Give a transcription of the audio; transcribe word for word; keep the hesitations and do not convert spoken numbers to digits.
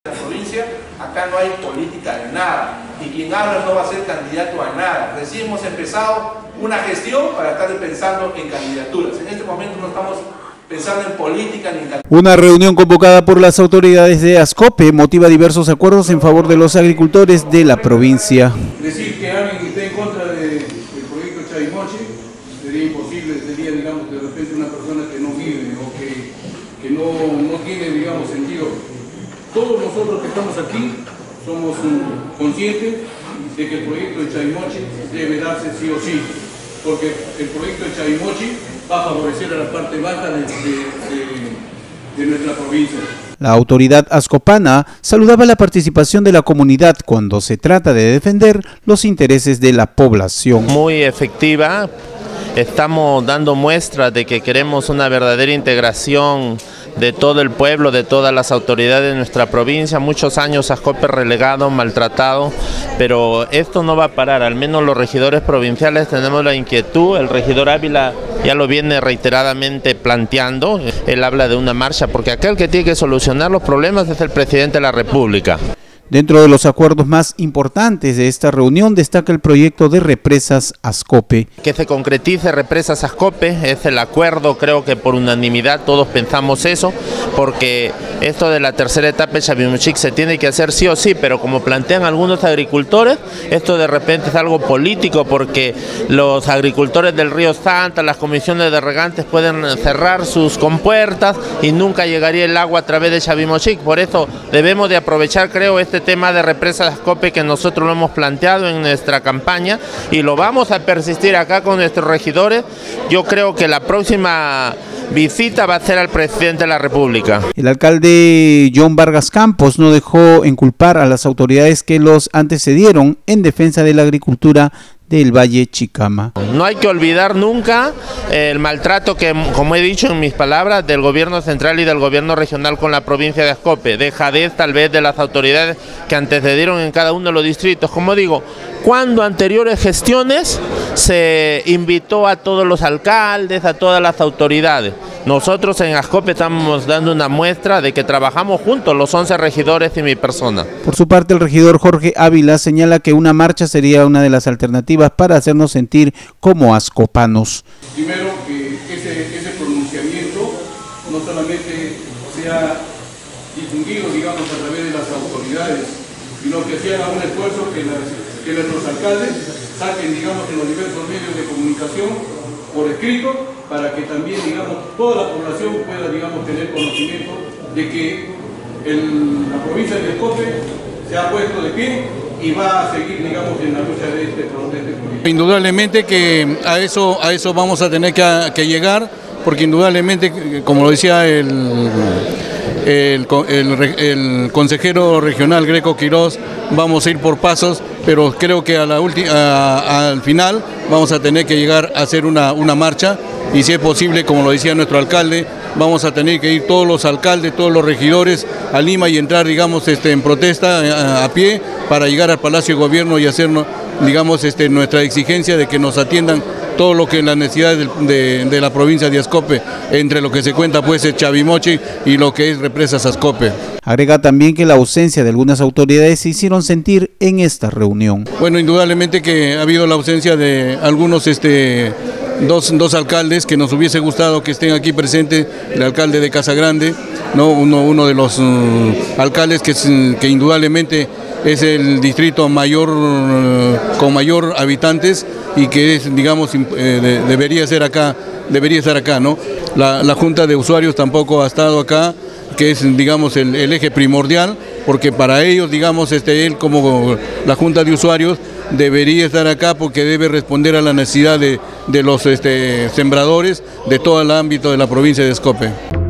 En la provincia, acá no hay política de nada, y quien habla no va a ser candidato a nada. Recién hemos empezado una gestión para estar pensando en candidaturas. En este momento no estamos pensando en política ni en candidaturas. Una reunión convocada por las autoridades de Ascope motiva diversos acuerdos en favor de los agricultores de la provincia. Decir que alguien esté en contra de, del proyecto Chavimochi sería imposible, sería, digamos, de repente una persona que no vive o que, que no, no tiene, digamos, sentido. Todos nosotros que estamos aquí somos um, conscientes de que el proyecto de Chavimochi debe darse sí o sí, porque el proyecto de Chavimochi va a favorecer a la parte baja de, de, de, de nuestra provincia. La autoridad ascopana saludaba la participación de la comunidad cuando se trata de defender los intereses de la población. Muy efectiva, estamos dando muestra de que queremos una verdadera integración de todo el pueblo, de todas las autoridades de nuestra provincia. Muchos años Ascope relegado, maltratado, pero esto no va a parar. Al menos los regidores provinciales tenemos la inquietud. El regidor Ávila ya lo viene reiteradamente planteando. Él habla de una marcha, porque aquel que tiene que solucionar los problemas es el presidente de la República. Dentro de los acuerdos más importantes de esta reunión destaca el proyecto de represas Ascope. Que se concretice represas Ascope es el acuerdo, creo que por unanimidad todos pensamos eso, porque esto de la tercera etapa de Chavimochi se tiene que hacer sí o sí, pero como plantean algunos agricultores, esto de repente es algo político, porque los agricultores del Río Santa, las comisiones de regantes pueden cerrar sus compuertas y nunca llegaría el agua a través de Chavimochi. Por eso debemos de aprovechar, creo, este tema de represas Ascope que nosotros lo hemos planteado en nuestra campaña y lo vamos a persistir acá con nuestros regidores. Yo creo que la próxima visita va a ser al presidente de la República. El alcalde John Vargas Campos no dejó inculpar a las autoridades que los antecedieron en defensa de la agricultura del Valle Chicama. No hay que olvidar nunca el maltrato que, como he dicho en mis palabras, del gobierno central y del gobierno regional con la provincia de Ascope, dejadez tal vez de las autoridades que antecedieron en cada uno de los distritos. Como digo, cuando anteriores gestiones se invitó a todos los alcaldes, a todas las autoridades. Nosotros en Ascope estamos dando una muestra de que trabajamos juntos, los once regidores y mi persona. Por su parte, el regidor Jorge Ávila señala que una marcha sería una de las alternativas para hacernos sentir como ascopanos. Primero, que ese, ese pronunciamiento no solamente sea difundido, digamos, a través de las autoridades, sino que se haga un esfuerzo que, las, que nuestros alcaldes saquen, digamos, en los diversos medios de comunicación por escrito, para que también, digamos, toda la población pueda, digamos, tener conocimiento de que el, la provincia de Ascope se ha puesto de pie y va a seguir, digamos, en la lucha de este proyecto. Indudablemente que a eso, a eso vamos a tener que, que llegar, porque indudablemente, como lo decía el, el, el, el consejero regional Greco Quiroz, vamos a ir por pasos, pero creo que a la a, al final vamos a tener que llegar a hacer una, una marcha, y si es posible, como lo decía nuestro alcalde, vamos a tener que ir todos los alcaldes, todos los regidores a Lima y entrar, digamos, este, en protesta a, a pie para llegar al Palacio de Gobierno y hacer, digamos, este, nuestra exigencia de que nos atiendan todo lo que las necesidades de, de, de la provincia de Ascope, entre lo que se cuenta pues es Chavimochi y lo que es represas Ascope. Agrega también que la ausencia de algunas autoridades se hicieron sentir en esta reunión. Bueno, indudablemente que ha habido la ausencia de algunos este, dos, dos alcaldes que nos hubiese gustado que estén aquí presentes, el alcalde de Casagrande, ¿no? uno, uno de los uh, alcaldes que, que indudablemente es el distrito mayor uh, con mayor habitantes y que es, digamos, eh, de, debería ser acá, debería estar acá, ¿no? La, la Junta de Usuarios tampoco ha estado acá, que es, digamos, el, el eje primordial, porque para ellos, digamos, este, él como la Junta de Usuarios debería estar acá porque debe responder a la necesidad de, de los este, sembradores de todo el ámbito de la provincia de Ascope.